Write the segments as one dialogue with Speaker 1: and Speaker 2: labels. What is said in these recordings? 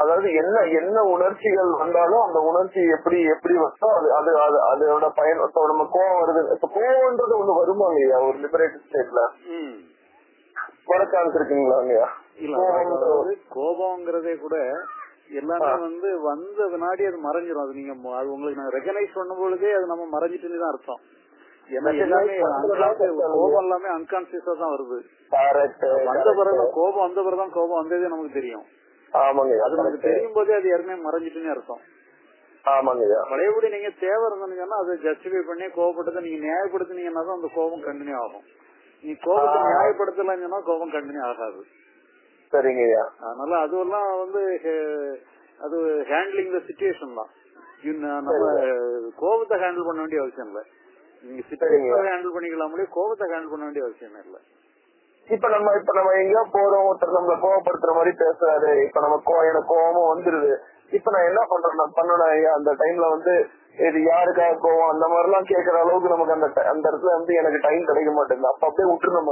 Speaker 1: அதாவது என்ன என்ன உணர்ச்சிகள் வந்தாலும் அந்த உணர்ச்சி எப்படி எப்படி வச்சோ அது அது அது அதோட பயன். நம்ம கோவம் வருது, இப்ப கோவம்ன்றது ஒண்ணு வருமா இல்லையா ஒரு லிபரேட்டட் ஸ்டேட்ல? வர சான்ஸ் இருக்குங்களா இல்லையா?
Speaker 2: கோபம்ங்கிறதே கூட எல்லாமே வந்த வினாடி அது மறைஞ்சிடும். அது நீங்க அது உங்களுக்கு ரெகனைஸ் பண்ணும் பொழுதே அது நம்ம மறைஞ்சிட்டுன்னு தான் அர்த்தம். ஏன்னா எல்லாமே கோபம் எல்லாமே அன்கான்சியஸா தான் வருது. வந்த பிறகு கோபம் வந்த பிறகுதான் கோபம் வந்ததே நமக்கு தெரியும். அது நமக்கு தெரியும் போதே அது யாருமே மறைஞ்சிட்டுன்னு அர்த்தம். பழையபடி நீங்க தேவை இருந்தீங்கன்னா அதை ஜஸ்டிஃபை பண்ணி கோபப்பட்டதை நீங்க நியாயப்படுத்தினீங்கன்னா தான் அந்த கோபம் கண்டினியூ ஆகும். நீ கோபத்தை நியாயப்படுத்தலன்னா கோபம் கண்டினியூ ஆகாது.
Speaker 1: சரிங்க.
Speaker 2: அதனால அதுவெல்லாம் அது ஹேண்ட்லிங் த சிச்சுவேஷன் தான். நம்ம கோபத்தை ஹேண்டில் பண்ண வேண்டிய அவசியம் இல்ல. நீங்க சிச்சுவேஷன் ஹேண்டில் பண்ணிக்கலாம், கோபத்தை ஹேண்டில் பண்ண வேண்டிய அவசியம் இல்ல.
Speaker 1: இப்ப நம்ம எங்கேயோ போறோம், ஒருத்தர் நம்மள கோவப்படுத்துற மாதிரி பேசுறாரு, இப்ப நம்ம எனக்கு கோவமும் வந்துருது. இப்ப நான் என்ன பண்ணணும் அந்த டைம்ல இது யாருக்காக கோவம் அந்த மாதிரி எல்லாம் கேட்கற அளவுக்கு நமக்கு அந்த இடத்துல எனக்கு டைம் கிடைக்க மாட்டேங்குது. அப்ப அப்படியே விட்டுருணும்.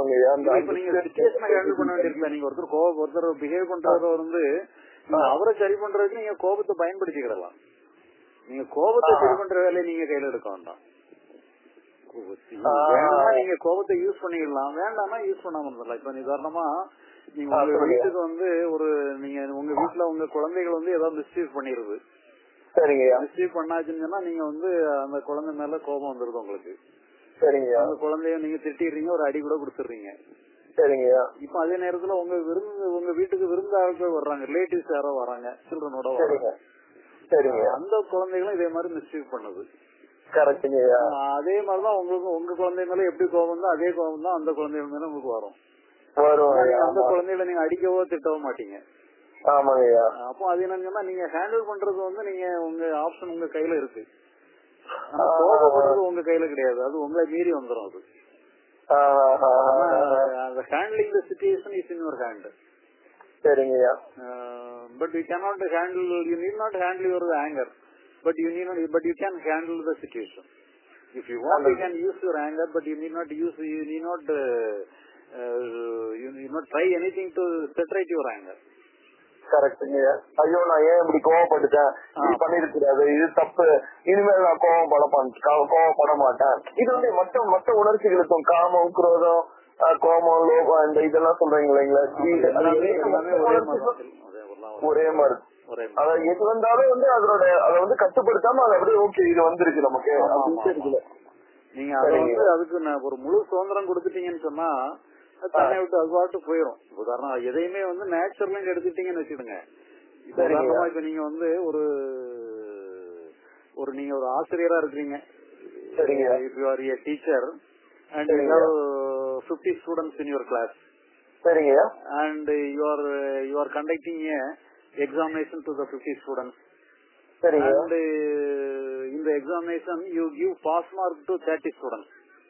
Speaker 2: நீங்க ஒருத்தர் பிஹேவ் பண்றத அவரை சரி பண்றதுக்கு நீங்க கோபத்தை பயன்படுத்திக்கிடலாம். நீங்க கோபத்தை சரி பண்ற வேலையை நீங்க கையில எடுக்க வேண்டாம். வேணும்னா நீங்க கோபத்தை யூஸ் பண்ணிடலாம், வேண்டாம்னா யூஸ் பண்ணாம இருந்தலாம். இப்ப உதாரணமா நீங்க உங்க வீட்டுக்கு ஒரு நீங்க உங்க வீட்டுல உங்க குழந்தைகள் ஏதாவது மிஸ்யூஸ் பண்ணிருது. மிஸ்யூஸ் பண்ணாச்சுன்னா நீங்க அந்த குழந்தை மேல கோபம் வந்துருது உங்களுக்கு. அந்த குழந்தைய நீங்க திட்டிடுறீங்க, ஒரு அடி கூட கொடுத்துடுறீங்க. இப்ப அதே நேரத்துல உங்க வீட்டுக்கு விருந்தாளர்கள் வர்றாங்க, ரிலேட்டிவ்ஸ் யாரோ வராங்க, சில்ட்ரனோட வர்றாங்க. அந்த குழந்தைகளும் இதே மாதிரி மிஸ்யூஸ் பண்ணுது. அதே மாதிரிதான் உங்களுக்கு உங்க குழந்தை மேல எப்படி கோபம் தான் அதே கோபம் தான் அந்த குழந்தைகள் மேல உங்களுக்கு வரும். அந்த குழந்தைகளை நீங்க அடிக்கவோ திட்டவோ மாட்டீங்க. அப்போ அது என்னன்னா நீங்க ஹேண்டில் பண்றது நீங்க உங்க ஆப்ஷன் உங்க கையில இருக்கு. கோபப்படுறது உங்க கையில கிடையாது, அது உங்களை மீறி வந்துடும். அது handling the situation is in your hand. But you cannot handle, you need not handle your anger. But you can handle the situation. If you want, you can use your anger, but you need not try anything to set right your anger.
Speaker 1: கரெக்டுங்க. ஐயோ நான் ஏன் இப்படி கோவப்பட்டுட்டேன், இது பண்ணிருக்கூடாது, இது தப்பு, இனிமேல் நான் கோவப்பட மாட்டேன். இது மற்ற உணர்ச்சிகளுக்கும் காமம், குரோதம், கோபம், லோகம், இந்த இதெல்லாம் சொல்றீங்க இல்லைங்களா, ஒரே மாதிரி. எது வந்தாலும் அதை கட்டுப்படுத்தாம அது அப்படியே ஓகே இது வந்துருக்கு நமக்கு.
Speaker 2: நீங்க அதுக்கு ஒரு முழு சுதந்திரம் கொடுத்துட்டீங்கன்னு சொன்னா தன்னை விட்டு அது பாட்டு போயிடும். உதாரணம் எதையுமே நேச்சுரல் எடுத்துட்டீங்கன்னு வச்சுடுங்க. உதாரணமா இப்ப நீங்க நீங்க ஒரு ஆசிரியரா இருக்கிறீங்க. If you are a teacher and you have 50 students in your class, and you are conducting a examination to the 50 students, and in the examination you give pass mark to 30 students.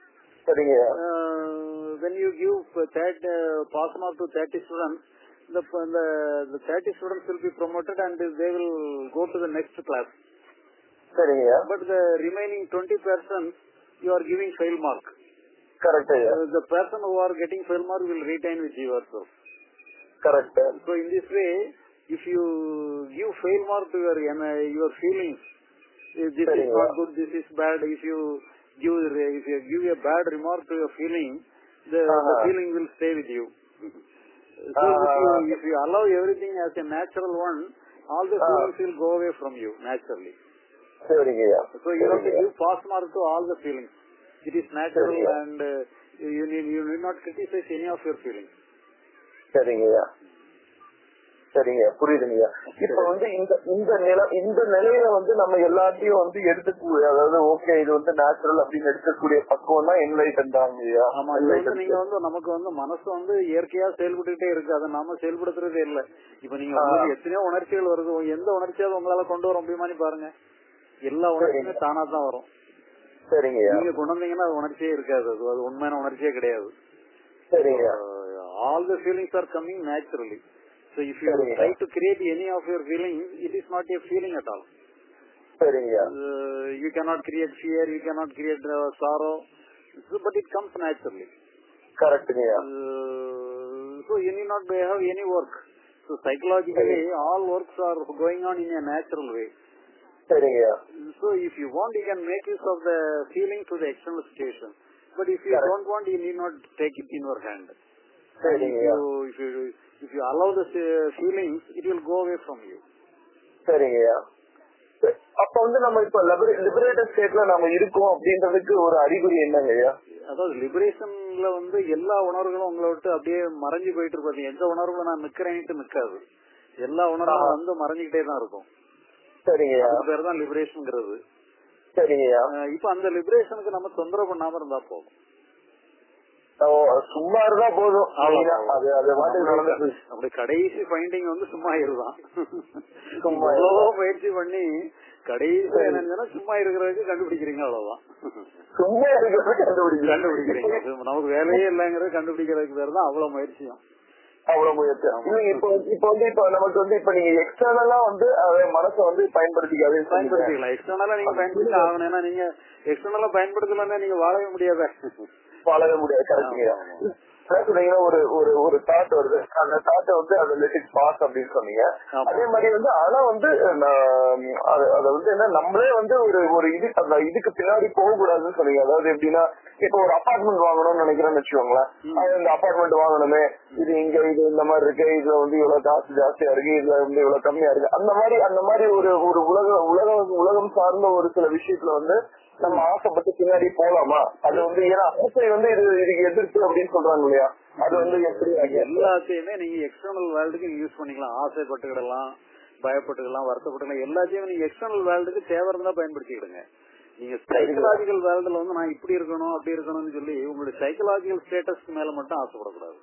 Speaker 2: When you give pass mark to 30 students, the 30 students will be promoted and they will go to the next class. But the remaining 20% you are giving fail mark.
Speaker 1: Correct.
Speaker 2: The person who are getting fail mark will retain with yourself.
Speaker 1: Correct.
Speaker 2: So in this way, if you give fail mark to your feelings, if this is not good, this is bad. If you give a bad remark to your feeling, the feeling will stay with you. So if you allow everything as a natural one, all the feelings will go away from you naturally. So you have to give pass mark to all the feelings. It is natural and you need not criticize any of your feelings.
Speaker 1: சரிங்க, புரியுதுங்க. இப்ப இந்த நிலையில நம்ம எல்லாத்தையும் எடுத்துக்கூடிய, அதாவது okay இது natural அப்படின்னு எடுக்கக்கூடிய பக்குவம் தான் என்லைட்டன் தான்.
Speaker 2: ஆமா, நீங்க நமக்கு மனசு இயற்கையா செயல்பட்டுட்டே இருக்கு, அதை நாம செயல்படுத்துறதே இல்ல. இப்ப நீங்க எத்தனையோ உணர்ச்சிகள் வருது, எந்த உணர்ச்சியாவது உங்களால கொண்டு வர முடியுமான்னு பாருங்க. எல்லா உணர்ச்சியுமே தானா தான் வரும்.
Speaker 1: சரிங்க.
Speaker 2: நீங்க கொண்டு வந்தீங்கன்னா அது உணர்ச்சியே இருக்காது, அது உண்மையான உணர்ச்சியே கிடையாது.
Speaker 1: சரிங்க.
Speaker 2: All the feelings are coming naturally. So if you try to create any of your feelings, it is not a feeling at all. You cannot create fear, you cannot create sorrow, but it comes naturally.
Speaker 1: Correct.
Speaker 2: So you need not have any work So psychologically, all works are going on in a natural way. So if you want, you can make use of the feeling to the external situation. But if you don't want, you need not take it in your hand. If you allow the feelings, it will go away from you.
Speaker 1: அப்ப வந்து நம்ம இப்ப liberated ஸ்டேட்ல நம்ம இருக்கோம் அப்படின்றதுக்கு ஒரு அறிகுறி என்னங்கய்யா?
Speaker 2: அதாவது லிபரேஷன்ல வந்து எல்லா உணர்வுகளும் உங்களை விட்டு அப்படியே மறைஞ்சு போயிட்டு இருப்பாங்க. எந்த உணர்வுல நான் நிக்கிறேன்ட்டு நிக்காது, எல்லா உணர்வும் வந்து மறைஞ்சுக்கிட்டே தான் இருக்கும்.
Speaker 1: சரிங்கய்யா,
Speaker 2: அது பேர் தான் லிபரேஷன்ங்கிறது.
Speaker 1: சரிங்கய்யா.
Speaker 2: இப்ப அந்த லிபரேஷனுக்கு நம்ம தொந்தரவு பண்ணாம இருந்தா போதும்,
Speaker 1: சும்மா இருந்தா போதும்.
Speaker 2: அப்படி கடைசி ஃபைண்டிங் வந்து சும்மா இருதான். முயற்சி பண்ணி கடைசி என்னன்னா சும்மா இருக்கிறதுக்கு கண்டுபிடிக்கிறீங்க, அவ்வளவுதான்.
Speaker 1: சும்மா இருக்கிறது
Speaker 2: கண்டுபிடிக்கிறீங்க. நமக்கு வேலையே இல்லைங்கிறது கண்டுபிடிக்கிறதுக்கு பேர் தான் அவ்வளவு முயற்சியும்.
Speaker 1: அவ்வளவு முயற்சி. இப்ப நமக்கு வந்து இப்ப நீங்க எக்ஸ்டர்னலா வந்து மனசை வந்து பயன்படுத்திக்கலாம்.
Speaker 2: எக்ஸ்டர்னலா நீங்க பயன்படுத்தி ஆகணும். ஏன்னா நீங்க எக்ஸ்டர்னலா பயன்படுத்தலன்னா நீங்க வாழவே முடியாது.
Speaker 1: வாழவே முடியாது. கரெக்டுங்க. ஒரு தாட் வருது, அந்த தாட்டை வந்து அதை லெட் இட் பாஸ் அப்படின்னு சொன்னீங்க. அதே மாதிரி வந்து ஆனா வந்து அதை வந்து என்ன நம்மளே வந்து ஒரு இதுக்கு பின்னாடி போக கூடாதுன்னு சொன்னீங்க. அதாவது எப்படின்னா, இப்ப ஒரு அபார்ட்மெண்ட் வாங்கணும்னு நினைக்கிறேன்னு வச்சுக்கோங்களேன். இந்த அபார்ட்மெண்ட் வாங்கணுமே, இது இங்க இது இந்த மாதிரி இருக்கு, இதுல வந்து இவ்வளவு காசு ஜாஸ்தியா இருக்கு, இதுல வந்து இவ்வளவு கம்மியா இருக்கு, அந்த மாதிரி ஒரு உலகம் சார்ந்த ஒரு சில விஷயத்துல வந்து நம்ம ஆசைப்பட்டு பின்னாடி போலாமா? அது வந்து ஏன்னா ஆசை வந்து இதுக்கு எதிர்ப்பு அப்படின்னு சொல்றாங்க இல்லையா? அது வந்து எப்படி
Speaker 2: எல்லாத்தையுமே நீங்க எக்ஸ்டர்னல் வேர்ல்டுக்கு யூஸ் பண்ணிக்கலாம். ஆசைப்பட்டுக்கிடலாம், பயப்பட்டுக்கலாம், வருத்தப்பட்டுக்கலாம். எல்லாத்தையுமே நீங்க எக்ஸ்டர்னல் வேர்ல்டுக்கு தேவை இருந்தா பயன்படுத்திக்கிடுங்க. நீங்க சைக்கலாஜிக்கல் வேர்ல்டுல வந்து நான் இப்படி இருக்கணும் அப்படி இருக்கணும்னு சொல்லி உங்களுடைய சைக்கலாஜிக்கல் ஸ்டேட்டஸ்க்கு மேல மட்டும் ஆசைப்படக்கூடாது.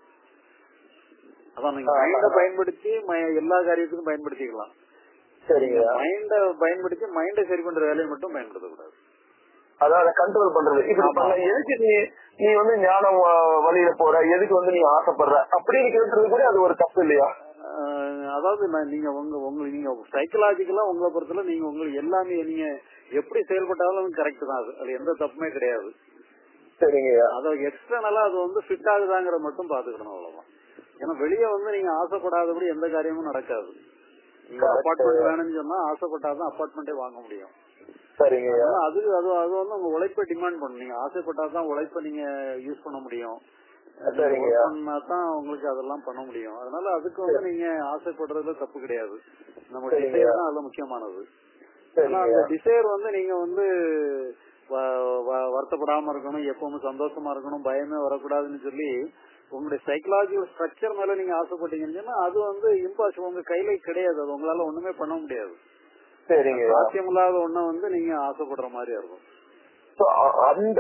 Speaker 2: அதான் நீங்க மைண்ட பயன்படுத்தி எல்லா காரியத்துக்கும் பயன்படுத்திக்கலாம். சரிங்க. மைண்ட பயன்படுத்தி மைண்ட சரி பண்ற வேலையை மட்டும் பயன்படுத்தக்கூடாது.
Speaker 1: அதான் கண்ட்ரோல் பண்றது. எதுக்கு நீ வந்து ஞானம் வழியில போற, எதுக்கு வந்து நீ ஆசைப்படுற அப்படின்னு கேட்கறது கூட அது ஒரு தப்பு இல்லையா?
Speaker 2: அதாவது நீங்க நீங்க சைக்கலாஜிக்கலா உங்களை பொறுத்தல நீங்க உங்களுக்கு எல்லாமே நீங்க எப்படி செயல்பட்டாலும் கரெக்ட் தான். அது எந்த தப்புமே கிடையாது.
Speaker 1: சரிங்க.
Speaker 2: அதாவது எக்ஸ்டர்னலா அது வந்து ஃபிட் ஆகுதாங்கிற மட்டும் பாத்துக்கணும், அவ்வளவுதான். ஏன்னா வெளியே வந்து நீங்க ஆசைப்படாதபடி எந்த காரியமும் நடக்காது. நீங்க அபார்ட்மெண்ட் வேணும்னு சொன்னா ஆசைப்பட்டாதான் அபார்ட்மெண்டே வாங்க முடியும்.
Speaker 1: சரிங்க.
Speaker 2: அது வந்து உங்க உழைப்பை டிமாண்ட் பண்ணும். நீங்க ஆசைப்பட்டாதான் உழைப்பை நீங்க யூஸ் பண்ண முடியும். தான் உங்களுக்கு அதெல்லாம் பண்ண முடியும். அதனால அதுக்கு வந்து நீங்க ஆசைப்படுறதுல தப்பு கிடையாது. நம்ம டிசைர் தான் அதுல முக்கியமானது. அந்த டிசைர் வந்து நீங்க வந்து வருத்தப்படாம இருக்கணும், எப்பவுமே சந்தோஷமா இருக்கணும், பயமே வரக்கூடாதுன்னு சொல்லி உங்களுடைய சைக்கலாஜிக்கல் ஸ்ட்ரக்சர் மேல நீங்க ஆசைப்பட்டீங்கன்னா அது வந்து இம்பாசிபிள். உங்க கையில கிடையாது, அது உங்களால ஒண்ணுமே பண்ண முடியாது.
Speaker 1: சரிங்க.
Speaker 2: சாத்தியமில்லாத ஒண்ண வந்து நீங்க ஆசைப்படுற மாதிரி இருக்கும்.
Speaker 1: அந்த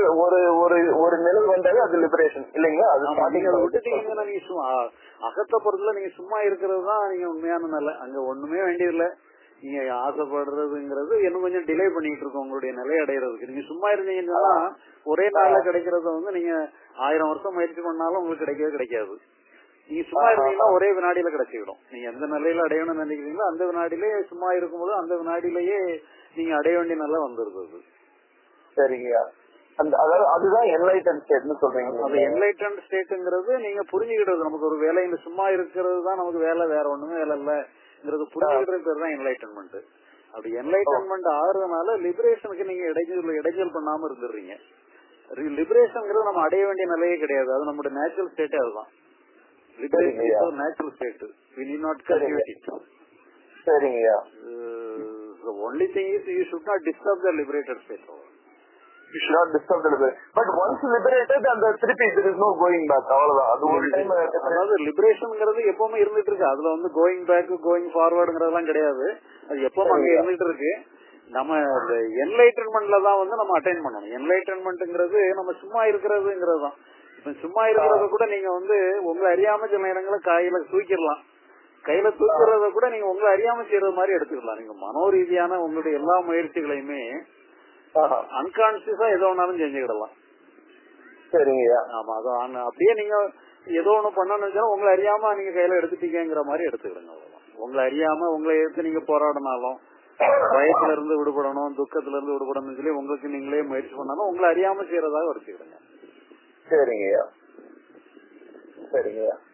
Speaker 1: ஒரு நிலை வந்தாலே அது லிபரேஷன் இல்லைங்களா? அது
Speaker 2: விட்டுட்டீங்கன்னா நீங்க சும்மா அகத்த பொறுத்தல நீங்க சும்மா இருக்கிறது தான் நீங்க உண்மையான நிலை. அங்க ஒண்ணுமே வேண்டியதில்லை. நீங்க ஆசைப்படுறதுங்கிறது இன்னும் கொஞ்சம் டிலே பண்ணிட்டு இருக்கோம் உங்களுடைய நிலை அடைகிறதுக்கு. நீங்க சும்மா இருந்தீங்கன்னா ஒரே நாள்ல கிடைக்கிறத வந்து நீங்க 1000 வருஷம் முயற்சி பண்ணாலும் உங்களுக்கு கிடைக்கவே கிடைக்காது. நீங்க சும்மா இருந்தீங்கன்னா ஒரே வினாடியில கிடைச்சிடும். நீங்க எந்த நிலையில அடையணும்னு நினைக்கிறீங்களோ அந்த வினாடியிலேயே சும்மா இருக்கும்போது அந்த வினாடியிலேயே நீங்க அடைய வேண்டிய நிலை வந்துருது.
Speaker 1: சரிங்க. அதுதான் என்லைட்டன் ஸ்டேட்னு சொல்றீங்க.
Speaker 2: அது என்லைட்டன் ஸ்டேட்ங்கிறது நீங்க புரிஞ்சுக்கிட்டது. நமக்கு ஒரு வேலை இந்த சும்மா இருக்கிறது தான் நமக்கு வேலை, வேற ஒண்ணுமே வேலை இல்லங்கிறது புரிஞ்சுக்கிட்டது பேர் தான் என்லைட்டன்மெண்ட். அப்படி என்லைட்டன்மெண்ட் ஆகுறதுனால லிபரேஷனுக்கு நீங்க இடைஞ்சல் பண்ணாம இருந்துடுறீங்க. லிபரேஷன்ங்கிறது நம்ம அடைய வேண்டிய நிலையே கிடையாது. அது நம்மளுடைய நேச்சுரல் ஸ்டேட்டே அதுதான். Liberation is natural state. we need not cultivate it.
Speaker 1: சரிங்க.
Speaker 2: The only thing is you should not disturb the liberated state.
Speaker 1: You should not disturb the liberated. But once liberated and திருப்பி there is no going back. அவ்வளவுதான். அது ஒரு time.
Speaker 2: அதாவது லிபரேஷன்ங்கிறது எப்பவுமே இருந்துட்டு இருக்கு. அதுல வந்து கோயிங் பேக் கோயிங் ஃபார்வர்டுங்கிறதெல்லாம் கிடையாது. அது எப்பவுமே அங்க இருந்துட்டு இருக்கு. நம்ம என்லைட்டன்மெண்ட்ல தான் வந்து நம்ம அட்டைன் பண்ணணும். என்லைட்டன்மெண்ட்ங்கிறது நம்ம சும்மா இருக்கிறதுங்கிறது தான். இப்ப சும்மா இருக்கிறத கூட நீங்க வந்து உங்களை அறியாம சில நேரங்கள கையில தூக்கிடலாம். கையில தூக்கிறத கூட நீங்க உங்களை அறியாம செய்யறது மாதிரி எடுத்துக்கலாம். நீங்க மனோரீதியான உங்களுடைய எல்லா முயற்சிகளையுமே அன்கான்சியஸா ஏதோ ஒன்னாலும் செஞ்சுக்கிடலாம்.
Speaker 1: சரிங்க.
Speaker 2: ஆமா, அது அப்படியே நீங்க ஏதோ ஒண்ணு பண்ணணும்னு உங்களை அறியாம நீங்க கையில எடுத்துட்டீங்கிற மாதிரி எடுத்துக்கிடுங்க. உங்களை அறியாம உங்களை எடுத்து நீங்க போராடினாலும், பயத்துல இருந்து விடுபடணும், துக்கத்துல இருந்து விடுபடணும்னு சொல்லி உங்களுக்கு நீங்களே முயற்சி பண்ணாலும் உங்களை அறியாம செய்யறதாக எடுத்துக்கிடுங்க.
Speaker 1: சரிங்கய்யா. சரிங்கய்யா.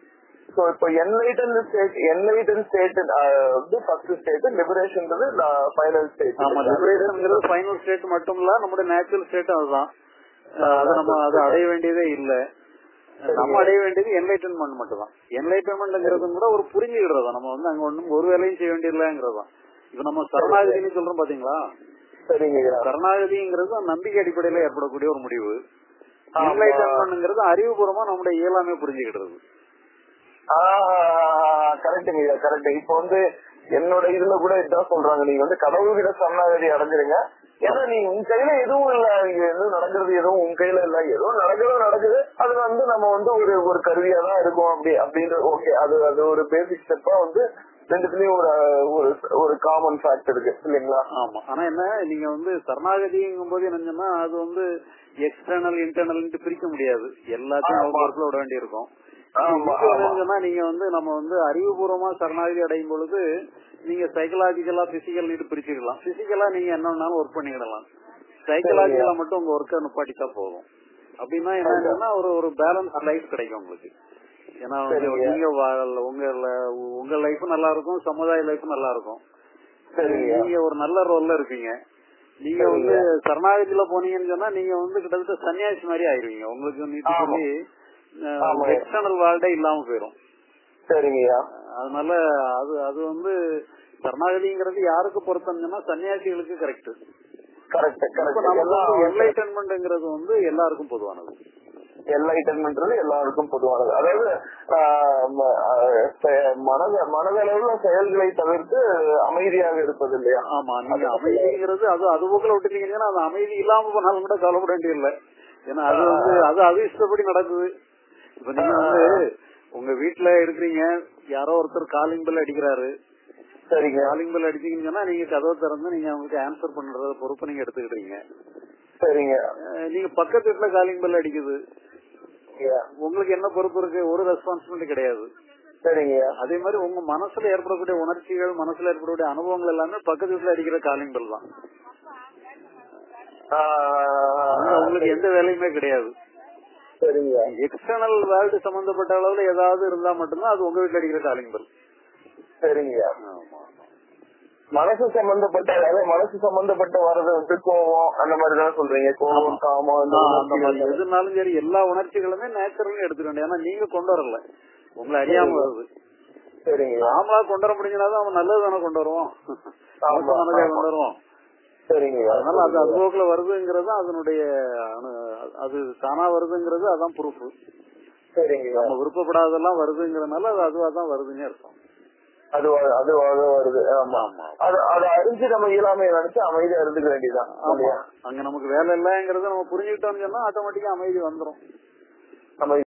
Speaker 1: சோ இப்போ என்லைட்டன் ஸ்டேட் வந்து ஃபர்ஸ்ட் ஸ்டேட், லிபரேஷன்ன்றது ஃபைனல் ஸ்டேட்.
Speaker 2: ஆமா, லிபரேஷன்ங்கிறது ஃபைனல் ஸ்டேட் மட்டும் இல்ல, நம்முடைய நேச்சுரல் ஸ்டேட் அதுதான். அது நம்ம அதை அடைய வேண்டியதே இல்ல. நம்ம அடைய வேண்டியது என்லைட்டன்மெண்ட் மட்டும் தான். என்லைட்டன்மெண்ட்ங்கிறது கூட ஒரு புரிஞ்சுக்கிறதா, நம்ம வந்து அங்க ஒண்ணும் ஒரு வேலையும் செய்ய வேண்டியதில்லைங்கிறதா. இப்ப நம்ம சரணாகதின்னு சொல்றோம் பாத்தீங்களா, சரணாகதிங்கிறது நம்பிக்கை அடிப்படையில ஏற்படக்கூடிய ஒரு முடிவு. என்லைட்டன்மெண்ட்ங்கிறது அறிவுபூர்வமா நம்முடைய இயலாமே புரிஞ்சுக்கிறது.
Speaker 1: கரெக்டுங்க, கரெக்ட். இப்ப வந்து என்னோட இதுல கூட இதான் சொல்றாங்க, நீங்க வந்து கடவுள்கிட்ட சரணாகதி அடைஞ்சிருங்க. ஏன்னா நீ உன் கையில எதுவும் இல்ல, இங்க எதுவும் நடக்கிறது எதுவும் உன் கையில இல்ல, ஏதோ நடக்குது. அது வந்து நம்ம வந்து ஒரு கருவியா தான் இருக்கும் அப்படின்ற. ஓகே, அது ஒரு பேசிக் ஸ்டெப்பா வந்து ரெண்டுத்துலயும் ஒரு காமன் ஃபேக்ட் இருக்கு இல்லைங்களா?
Speaker 2: ஆமா. ஆனா என்ன, நீங்க வந்து சரணாகதிங்கும் போது என்னன்னா அது வந்து எக்ஸ்டர்னல் இன்டர்னல் பிரிக்க முடியாது, எல்லாத்தையும் பொறுப்புல விட வேண்டி இருக்கும். நீங்க வந்து நம்ம வந்து அறிவுபூர்வமா சரணாகதி அடையும் பொழுது நீங்க சைக்கலாஜிக்கலா பிசிக்கல் பிரிச்சுக்கலாம். பிசிக்கலா நீங்க என்ன வேணாலும் ஒர்க் பண்ணிக்கலாம், சைக்கலாஜிக்கலா மட்டும் உங்க ஒர்க்கை நிப்பாட்டிட்டா போதும். அப்படின்னா என்னன்னா ஒரு பேலன்ஸ் லைஃப் கிடைக்கும் உங்களுக்கு. ஏன்னா நீங்க உங்க லைஃப் நல்லா இருக்கும், சமுதாய லைஃப் நல்லா இருக்கும், நீங்க ஒரு நல்ல ரோல்ல இருப்பீங்க. நீங்க வந்து சரணாகதியில போனீங்கன்னு சொன்னா நீங்க வந்து கிட்டத்தட்ட சன்னியாசி மாதிரி ஆயிருவீங்க. உங்களுக்கு நீட்டு சொல்லி எக்ஸ்டர்னல் வேர்ல்டே இல்லாம போயிடும்.
Speaker 1: சரிங்கய்யா.
Speaker 2: அதனால அது வந்து சரணாகதிங்கிறது யாருக்கு பொருத்தம்னா சன்னியாசிகளுக்கு கரெக்ட். என்லைட்டன்மெண்ட்ங்கிறது வந்து எல்லாருக்கும் பொதுவானது.
Speaker 1: என்லைட்டன்மெண்ட் எல்லாருக்கும் பொதுவானது. அதாவது மனதளவுல செயல்களை தவிர்த்து அமைதியாக இருப்பது இல்லையா?
Speaker 2: ஆமா, நீங்க அமைதிங்கிறது அது போக்குல விட்டுட்டீங்கன்னா அது அமைதி இல்லாம போனாலும் கூட கவலைப்பட வேண்டியதில்லை. ஏன்னா அது வந்து அது இஷ்டப்படி நடக்குது. இப்ப நீங்க வந்து உங்க வீட்டுல இருக்கிறீங்க, யாரோ ஒருத்தர் காலிங் பெல் அடிக்கிறாரு. சரிங்க, காலிங் பெல் அடிச்சீங்கன்னு சொன்னா நீங்க கதவை திறந்து நீங்க அவங்களுக்கு ஆன்சர் பண்றத பொறுப்பு நீங்க எடுத்துக்கிட்டீங்க.
Speaker 1: சரிங்க.
Speaker 2: நீங்க பக்கத்து வீட்டுல காலிங் பெல் அடிக்குது, உங்களுக்கு என்ன பொறுப்பு இருக்கு? ஒரு ரெஸ்பான்சிபிலிட்டி கிடையாது. சரிங்க. அதே மாதிரி உங்க மனசுல ஏற்படக்கூடிய உணர்ச்சிகள், மனசுல ஏற்படக்கூடிய அனுபவங்கள் எல்லாமே பக்கத்து வீட்டுல அடிக்கிற காலிங் பெல் தான். உங்களுக்கு எந்த வேலையுமே கிடையாது. எக்ஸ்டர்னல் வேர்ல்டு சம்பந்தப்பட்ட அளவுல ஏதாவது இருந்தா மட்டும்தான் அது உங்க வீட்டுல அடிக்கிற காலிங் பெல்.
Speaker 1: சரிங்க. மனசு சம்பந்தப்பட்ட வர்றது வந்து கோவம் அந்த மாதிரிதான் சொல்றீங்க. கோவம், காமம், அந்த மாதிரி
Speaker 2: எதுனாலும் சரி எல்லா உணர்ச்சிகளுமே நேச்சுரல் எடுத்துக்க வேண்டிய. ஆனா நீங்க கொண்டு வரல, உங்களை அறியாம வருது. சரிங்க. நாமளா கொண்டு வர முடிஞ்சனாதான் அவன் நல்லது தானே கொண்டு வருவோம், கொண்டு வருவோம். சரிங்க. அதனால அது அதுபோக்குல வருதுங்கிறது அதனுடைய அது தானா வருதுங்கிறது அதான் ப்ரூஃப். சரிங்க. நம்ம விருப்பப்படாதெல்லாம் வருதுங்கிறதுனால அது அதுவாதான் வருதுன்னு அர்த்தம்.
Speaker 1: அதுவாக வருது. ஆமா, அதை அறிஞ்சு நம்ம இயலாமையை நினைச்சு அமைதியா இருந்துக்க வேண்டியதான்.
Speaker 2: அங்க நமக்கு வேலை இல்லைங்கிறத நம்ம புரிஞ்சுக்கிட்டோம்னு சொன்னா ஆட்டோமேட்டிக்கா அமைதி வந்துடும்.